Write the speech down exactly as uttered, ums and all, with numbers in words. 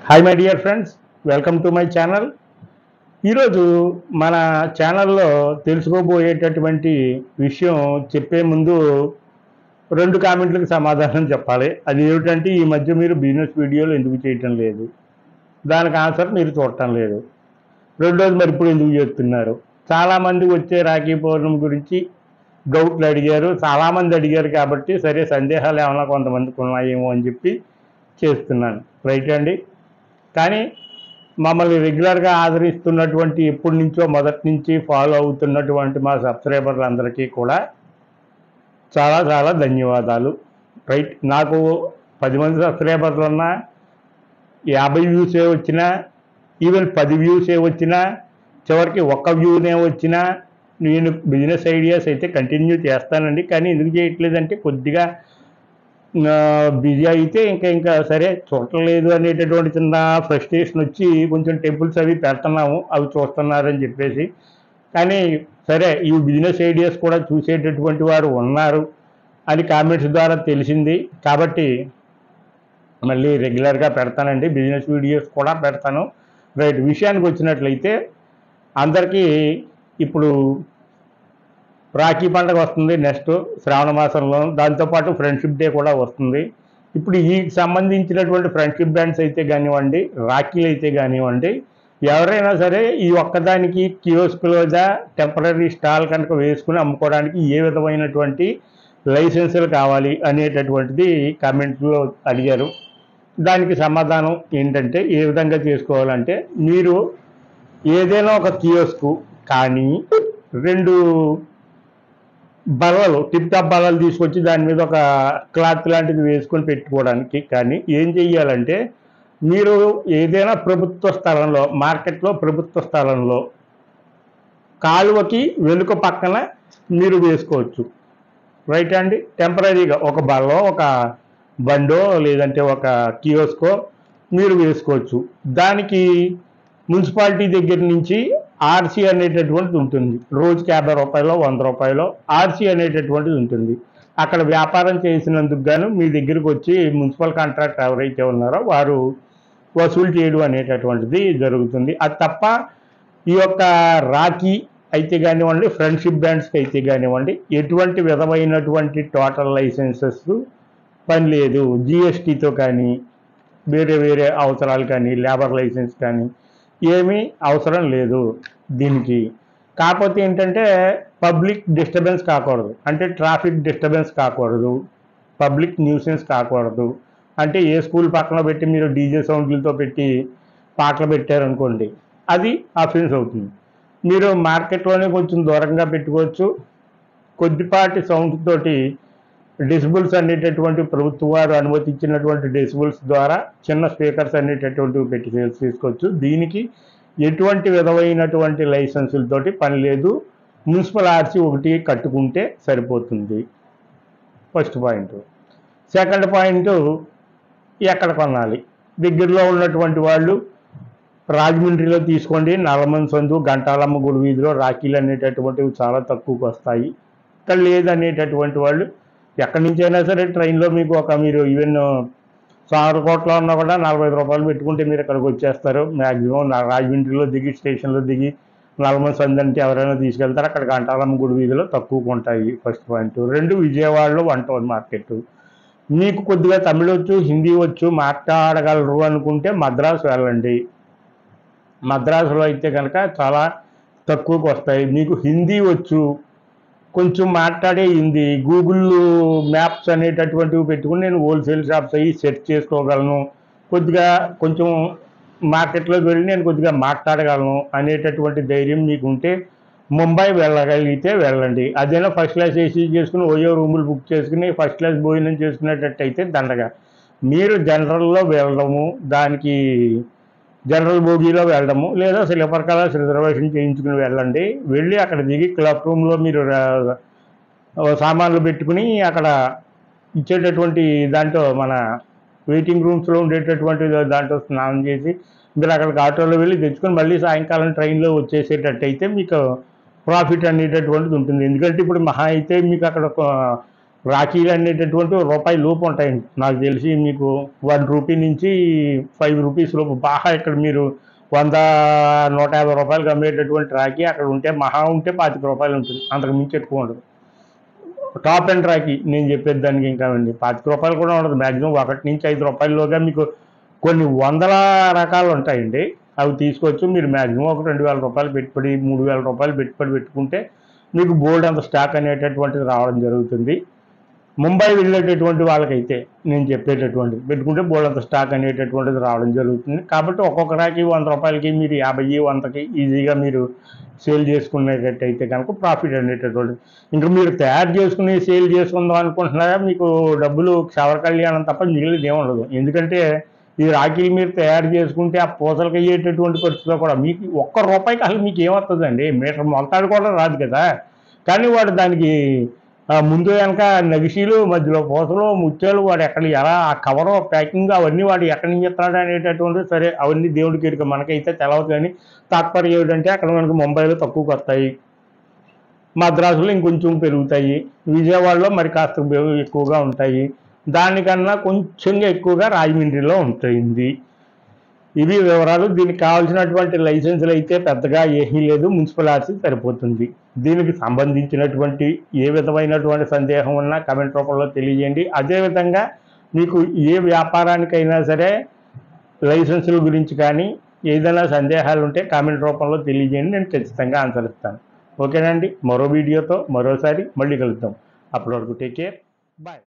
Hi my dear friends, welcome to my channel. ఈరోజు మన ఛానల్లో తెలుసుకోబోయేటటువంటి విషయం చెప్పే ముందు రెండు కామెంట్లకు సమాధానం చెప్పాలి. అది ఏమిటంటే, ఈ మధ్య మీరు బిజినెస్ వీడియోలు ఎందుకు చేయటం లేదు, దానికి ఆన్సర్ మీరు చూడటం లేదు. రెండోది, మరి ఇప్పుడు ఎందుకు చేస్తున్నారు? చాలామంది వచ్చే రాఖీ పౌర్ణమి గురించి డౌట్లు అడిగారు, చాలామంది అడిగారు. కాబట్టి సరే, సందేహాలు ఏమైనా కొంతమందికి ఉన్నాయేమో అని చెప్పి చేస్తున్నాను. రైట్ అండి. కానీ మమ్మల్ని రెగ్యులర్గా ఆదరిస్తున్నటువంటి, ఎప్పటి నుంచో మొదటి నుంచి ఫాలో అవుతున్నటువంటి మా సబ్స్క్రైబర్లందరికీ కూడా చాలా చాలా ధన్యవాదాలు. రైట్, నాకు పది మంది సబ్స్క్రైబర్లు ఉన్నా, యాభై వ్యూసే వచ్చినా, ఈవెన్ పది వ్యూసే వచ్చినా, చివరికి ఒక్క వ్యూనే వచ్చినా నేను బిజినెస్ ఐడియాస్ అయితే కంటిన్యూ చేస్తానండి. కానీ ఎందుకు చేయట్లేదంటే, కొద్దిగా బిజీ అయితే ఇంకా ఇంకా సరే చూడలేదు అనేటటువంటి చిన్న ఫ్రస్ట్రేషన్ వచ్చి కొంచెం టెంపుల్స్ అవి పెడుతున్నాము, అవి చూస్తున్నారని చెప్పేసి. కానీ సరే, ఈ బిజినెస్ ఐడియాస్ కూడా చూసేటటువంటి వారు ఉన్నారు అని కామెంట్స్ ద్వారా తెలిసింది. కాబట్టి మళ్ళీ రెగ్యులర్గా పెడతానండి, బిజినెస్ వీడియోస్ కూడా పెడతాను. రైట్, విషయానికి వచ్చినట్లయితే అందరికీ ఇప్పుడు రాఖీ పండుగ వస్తుంది, నెక్స్ట్ శ్రావణ మాసంలో. దాంతోపాటు ఫ్రెండ్షిప్ డే కూడా వస్తుంది. ఇప్పుడు ఈ సంబంధించినటువంటి ఫ్రెండ్షిప్ బ్యాండ్స్ అయితే కానివ్వండి, రాఖీలు అయితే కానివ్వండి, ఎవరైనా సరే ఈ ఒక్కదానికి కియోస్క్లోదా టెంపరీ స్టాల్ కనుక వేసుకుని అమ్ముకోవడానికి ఏ విధమైనటువంటి లైసెన్సులు కావాలి అనేటటువంటిది కామెంట్లో అడిగారు. దానికి సమాధానం ఏంటంటే, ఏ విధంగా చేసుకోవాలంటే, మీరు ఏదైనా ఒక కియోస్కు కానీ రెండు బల్లలు, టిప్ టాప్ బల్లలు తీసుకొచ్చి దాని మీద ఒక క్లాత్ లాంటిది వేసుకొని పెట్టుకోవడానికి కానీ ఏం చెయ్యాలంటే, మీరు ఏదైనా ప్రభుత్వ స్థలంలో, మార్కెట్లో ప్రభుత్వ స్థలంలో కాలువకి వెనుక పక్కన మీరు వేసుకోవచ్చు. రైట్ అండి. టెంపరీగా ఒక బల్లో, ఒక బండో, లేదంటే ఒక కియోస్కో మీరు వేసుకోవచ్చు. దానికి మున్సిపాలిటీ దగ్గర నుంచి ఆర్సీ అనేటటువంటిది ఉంటుంది. రోజుకి యాభై రూపాయలు వంద రూపాయలు ఆర్సీ అనేటటువంటిది ఉంటుంది. అక్కడ వ్యాపారం చేసినందుకు గాను మీ దగ్గరికి వచ్చి మున్సిపల్ కాంట్రాక్టర్ ఎవరైతే ఉన్నారో వారు వసూలు చేయడం అనేటటువంటిది జరుగుతుంది. అది తప్ప ఈ యొక్క రాఖీ అయితే కానివ్వండి, ఫ్రెండ్షిప్ బ్యాండ్స్కి అయితే కానివ్వండి, ఎటువంటి విధమైనటువంటి టోటల్ లైసెన్సెస్ పని లేదు. జిఎస్టీతో కానీ, వేరే వేరే అవసరాలు కానీ, లేబర్ లైసెన్స్ కానీ ఏమీ అవసరం లేదు దీనికి. కాకపోతే ఏంటంటే, పబ్లిక్ డిస్టర్బెన్స్ కాకూడదు, అంటే ట్రాఫిక్ డిస్టర్బెన్స్ కాకూడదు, పబ్లిక్ న్యూసెన్స్ కాకూడదు. అంటే ఏ స్కూల్ పక్కన పెట్టి మీరు డీజే సౌండ్లతో పెట్టి పాటలు పెట్టారనుకోండి, అది అఫెన్స్ అవుతుంది. మీరు మార్కెట్లోనే కొంచెం దూరంగా పెట్టుకోవచ్చు. కొద్దిపాటి సౌండ్ తోటి డెసిబుల్స్ అనేటటువంటి ప్రభుత్వ వారు అనుమతించినటువంటి డెసిబుల్స్ ద్వారా చిన్న స్పీకర్స్ అనేటటువంటివి పెట్టి సేల్స్ తీసుకోవచ్చు. దీనికి ఎటువంటి విధమైనటువంటి లైసెన్సులతోటి పని లేదు. మున్సిపల్ ఆర్సీ ఒకటి కట్టుకుంటే సరిపోతుంది. First point. సెకండ్ పాయింట్, ఎక్కడ కొనాలి? దగ్గరలో ఉన్నటువంటి వాళ్ళు రాజమండ్రిలో తీసుకోండి. నల్లమన్ సందు, గంటాలమ్మ గుడి వీధిలో రాఖీలు అనేటటువంటివి చాలా తక్కువకు వస్తాయి. ఇక్కడ లేదనేటటువంటి వాళ్ళు ఎక్కడి నుంచి అయినా సరే ట్రైన్లో మీకు ఒక, మీరు ఈవెన్ సాగరకోటలో ఉన్నా కూడా నలభై ఐదు రూపాయలు పెట్టుకుంటే మీరు ఇక్కడికి వచ్చేస్తారు. మ్యాక్సిమం రాజమండ్రిలో దిగి స్టేషన్లో దిగి నల్లమన్ సందు అంటే ఎవరైనా తీసుకెళ్తారు. అక్కడ గంటాలమ్మ గుడి వీధిలో తక్కువకు ఉంటాయి. First point. రెండు, విజయవాడలో వన్ టౌన్ మార్కెట్. మీకు కొద్దిగా తమిళ వచ్చు, హిందీ వచ్చు, మాట్లాడగలరు అనుకుంటే మద్రాసు వెళ్ళండి. మద్రాసులో అయితే కనుక చాలా తక్కువకు వస్తాయి. మీకు హిందీ వచ్చు, కొంచెం మాట్లాడే హిందీ, గూగుల్ మ్యాప్స్ అనేటటువంటివి పెట్టుకుని నేను హోల్సేల్ షాప్స్ అయ్యి సెర్చ్ చేసుకోగలను, కొద్దిగా కొంచెం మార్కెట్లోకి వెళ్ళి నేను కొద్దిగా మాట్లాడగలను అనేటటువంటి ధైర్యం మీకు ఉంటే ముంబై వెళ్ళగలిగితే వెళ్ళండి. అదేనా ఫస్ట్ క్లాస్ ఏసీ చేసుకుని ఓయో రూములు బుక్ చేసుకుని ఫస్ట్ క్లాస్ భోజనం చేసుకునేటట్టయితే దండగా. మీరు జనరల్లో వెళ్ళడము, దానికి జనరల్ బోగీలో వెళ్ళడము, లేదా స్లీపర్ క్లాస్ రిజర్వేషన్ చేయించుకుని వెళ్ళండి. వెళ్ళి అక్కడ దిగి క్లబ్ రూమ్లో మీరు సామాన్లు పెట్టుకుని అక్కడ ఇచ్చేటటువంటి దాంట్లో, మన వెయిటింగ్ రూమ్స్లో ఉండేటటువంటి దాంట్లో స్నానం చేసి మీరు అక్కడికి ఆటోలో వెళ్ళి తెచ్చుకొని మళ్ళీ సాయంకాలం ట్రైన్లో వచ్చేసేటట్టయితే మీకు ప్రాఫిట్ అనేటటువంటిది ఉంటుంది. ఎందుకంటే ఇప్పుడు మహా అయితే మీకు అక్కడ రాఖీలు అనేటటువంటి రూపాయి లోపు ఉంటాయండి. నాకు తెలిసి మీకు వన్ రూపీ నుంచి ఫైవ్ రూపీస్ లోపు బాగా ఇక్కడ మీరు వంద నూట యాభై రూపాయలకి అమ్మేటటువంటి రాఖీ అక్కడ ఉంటే మహా ఉంటే పాతిక రూపాయలు ఉంటుంది, అంతకు మించి ఎక్కువ ఉండదు. టాప్ అండ్ రాఖీ నేను చెప్పేది దానికి ఇంకా అండి పాతిక రూపాయలు కూడా ఉండదు, మ్యాక్సిమం ఒకటి నుంచి ఐదు రూపాయలలోగా మీకు కొన్ని వందల రకాలు ఉంటాయండి. అవి తీసుకోవచ్చు. మీరు మ్యాక్సిమం ఒక రెండు వేల రూపాయలు పెట్టుబడి మూడు వేల రూపాయలు పెట్టుబడి పెట్టుకుంటే మీకు బోల్డ్ అంత స్టాక్ అనేటటువంటిది రావడం జరుగుతుంది. ముంబై వెళ్ళేటటువంటి వాళ్ళకైతే నేను చెప్పేటటువంటిది పెట్టుకుంటే బోల్డ్ అంత స్టాక్ అనేటటువంటిది రావడం జరుగుతుంది. కాబట్టి ఒక్కొక్క రాకి వంద రూపాయలకి మీరు యాభై వందకి ఈజీగా మీరు సేల్ చేసుకునేటట్టయితే కనుక ప్రాఫిట్ అనేటటువంటిది. ఇంకా మీరు తయారు చేసుకుని సేల్ చేసుకుందాం అనుకుంటున్నారా, మీకు డబ్బులు క్షవర కళ్యాణం తప్ప మిగిలినది ఏమి ఉండదు. ఎందుకంటే ఈ రాఖీలు మీరు తయారు చేసుకుంటే ఆ పూసలకు అయ్యేటటువంటి ఖర్చులో కూడా మీకు ఒక్క రూపాయికి అసలు మీకు ఏమవుతుందండి, మీటర్ మొలతాడు కూడా రాదు కదా. కానీ వాడు దానికి ముందు వెనక నగిషీలు, మధ్యలో పూసలు, ముత్యాలు, వాడు ఎక్కడ ఎలా ఆ కవరు ప్యాకింగ్ అవన్నీ వాడు ఎక్కడి నుంచి ఇస్తున్నాడు అనేటటువంటిది సరే అవన్నీ దేవుడికి ఎరుక, మనకైతే తెలవదు. కానీ తాత్పర్యం ఏమిటంటే అక్కడ మనకు ముంబైలో తక్కువకి వస్తాయి, మద్రాసులో ఇంకొంచెం పెరుగుతాయి, విజయవాడలో మరి కాస్త ఎక్కువగా ఉంటాయి, దానికన్నా కొంచెంగా ఎక్కువగా రాజమండ్రిలో ఉంటుంది. ఇవి వివరాలు. దీనికి కావాల్సినటువంటి లైసెన్సులు అయితే పెద్దగా ఏమీ లేదు, మున్సిపల్ ఆర్సీ సరిపోతుంది. దీనికి సంబంధించినటువంటి ఏ విధమైనటువంటి సందేహం ఉన్నా కమెంట్ రూపంలో తెలియజేయండి. అదేవిధంగా మీకు ఏ వ్యాపారానికైనా సరే లైసెన్సుల గురించి కానీ ఏదైనా సందేహాలు ఉంటే కామెంట్ రూపంలో తెలియజేయండి, నేను ఖచ్చితంగా ఆన్సర్ ఇస్తాను. ఓకేనండి, మరో వీడియోతో మరోసారి మళ్ళీ కలుద్దాం. అప్పటి వరకు టేక్ కేర్, బాయ్.